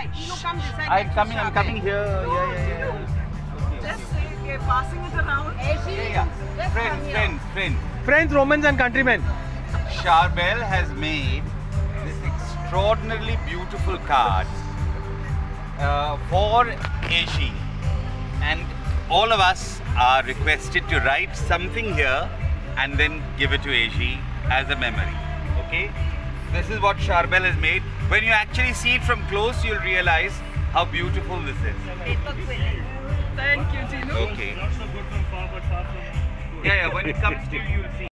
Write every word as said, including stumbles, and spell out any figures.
side. You come this side. I'm coming, I'm coming here. Yeah, yeah, yeah. Just say we're passing it around. Yeah, yeah. Friends, friends, friends. Friends, Romans and countrymen. Charbel has made this extraordinarily beautiful card uh, for Ashi, and all of us are requested to write something here and then give it to Ashi as a memory. Okay? This is what Charbel has made. When you actually see it from close, you'll realize how beautiful this is. Thank you, Tinu. Okay. Not so good from far, but far from good. Yeah, yeah. When it comes to you, you'll see.